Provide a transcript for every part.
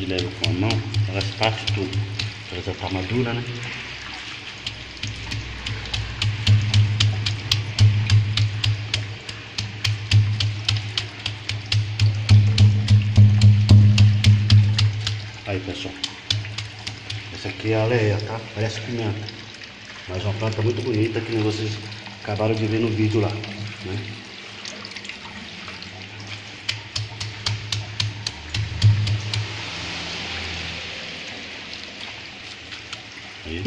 leva com a mão, elas partem tudo. Ela já tá madura, né? Aí, pessoal, essa aqui é a aleia, tá? Parece pimenta, mas é uma planta muito bonita que vocês acabaram de ver no vídeo lá, né? Aí.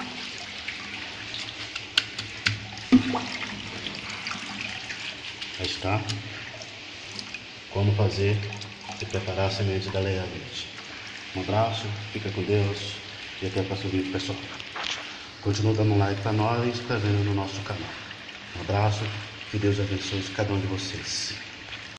Aí está como fazer e preparar a semente da aleia verde. Um abraço, fica com Deus e até o próximo vídeo, pessoal. Continua dando um like para nós e se inscrevendo no nosso canal. Um abraço, que Deus abençoe cada um de vocês.